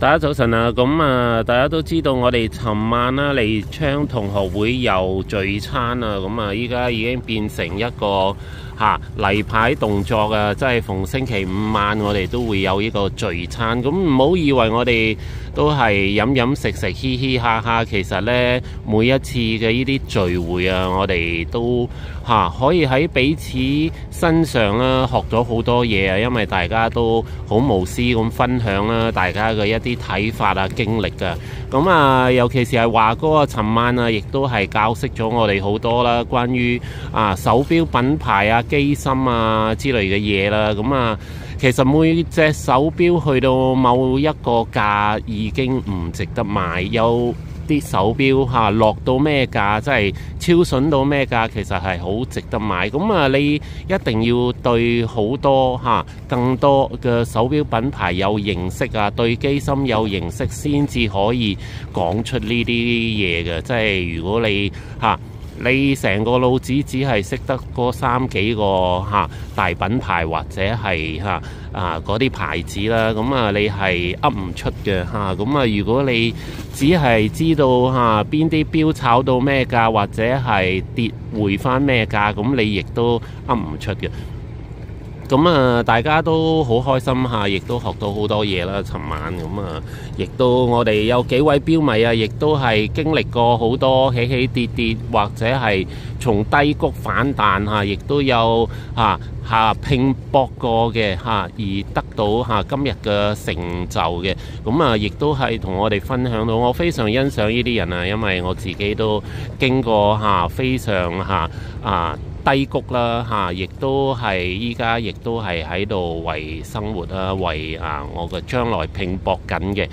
大家早晨啊！大家都知道我哋尋晚啦，利昌同學會又聚餐啊！依家已經變成一個例牌動作啊！即係逢星期五晚我哋都會有呢個聚餐。咁唔好以為我哋都係飲飲食食、嘻嘻哈哈。其實呢，每一次嘅呢啲聚會啊，我哋都可以喺彼此身上啦學咗好多嘢啊！因為大家都好無私咁分享啦，大家嘅一啲睇法啊、經歷啊。尤其是係華哥啊，尋晚啊，亦都係教識咗我哋好多啦，關於手錶品牌啊、機芯啊之類嘅嘢啦。其實每隻手錶去到某一個價已經唔值得買，有啲手錶落到咩價，即係超筍到咩價，其實係好值得買。你一定要對好多更多嘅手錶品牌有認識啊，對機芯有認識，先至可以講出呢啲嘢嘅。即係如果你成個腦子只係識得嗰三幾個大品牌或者係嗰啲牌子啦，你係噏唔出嘅。如果你只係知道邊啲錶炒到咩價，或者係跌回翻咩價，咁你亦都噏唔出嘅。大家都好開心亦都學到好多嘢啦。尋晚亦都我哋有幾位錶迷啊，亦都係經歷過好多起起跌跌，或者係從低谷反彈亦都有拼搏過嘅而得到今日嘅成就嘅。亦都係同我哋分享到，我非常欣賞呢啲人啊，因為我自己都經過非常低谷啦，亦都係依家亦都係喺度為生活啦，為我嘅將來拼搏緊嘅。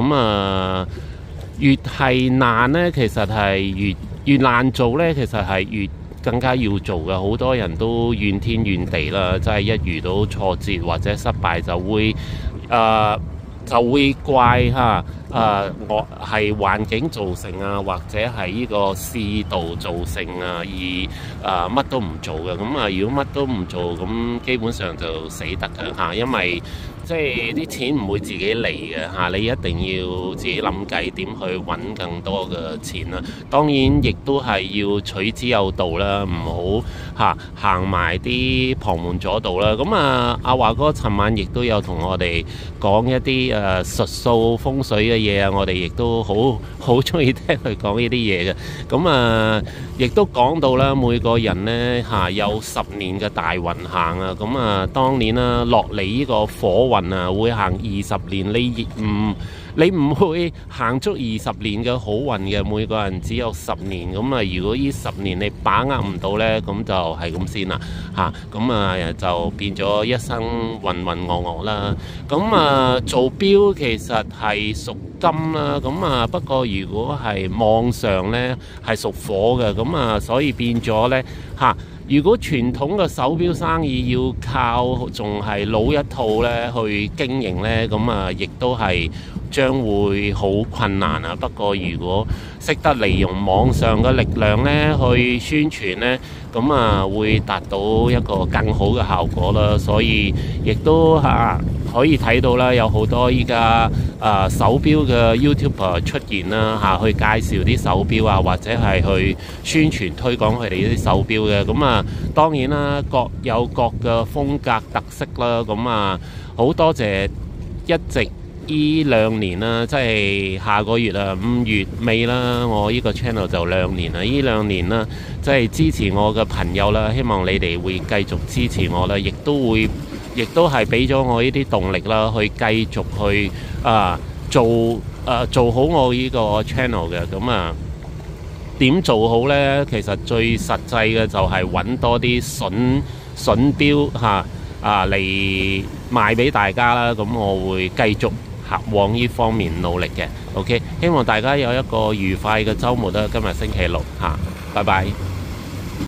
越係難呢，其實係越難做呢，其實係越更加要做嘅。好多人都怨天怨地啦，即係一遇到挫折或者失敗就會怪我係環境造成啊，或者係呢個市道造成啊，而乜都唔做嘅。如果乜都唔做，咁基本上就死得嘅因為即係啲錢唔會自己嚟嘅你一定要自己諗計點去揾更多嘅錢啦。當然亦都係要取之有道啦，唔好行埋啲旁門左道啦。阿華哥尋晚亦都有同我哋講一啲術數風水嘅嘢啊，我哋亦都好中意聽佢講呢啲嘢嘅。亦都講到啦，每個人呢有10年嘅大運行啊。當年啦落嚟呢個火運啊，會行20年，你唔會行足20年嘅好運嘅。每個人只有10年，如果呢10年你把握唔到呢，咁就係咁先啦就變咗一生渾渾噩噩啦。做錶其實係屬金啦，不過如果係網上呢，係屬火嘅，所以變咗呢如果傳統嘅手錶生意要靠仲係老一套呢去經營呢，亦都係將會好困難啊。不過如果識得利用網上嘅力量呢去宣傳呢，會達到一個更好嘅效果啦。所以亦都可以睇到啦，有好多依家手錶嘅 YouTuber 出現啦去介紹啲手錶啊，或者係去宣傳推廣佢哋啲手錶嘅。當然啦，各有各嘅風格特色啦。好多謝一直呢2年啦，即係下個月5月尾啦，我呢個 channel 就2年啦。呢2年啦，即係支持我嘅朋友啦，希望你哋會繼續支持我啦，亦都係俾咗我呢啲動力啦，去繼續去做好我呢個 channel 嘅。點做好呢？其實最實際嘅就係揾多啲筍錶嚟賣俾大家啦。我會繼續往呢方面努力嘅。OK，希望大家有一個愉快嘅週末啦。今日星期六拜拜。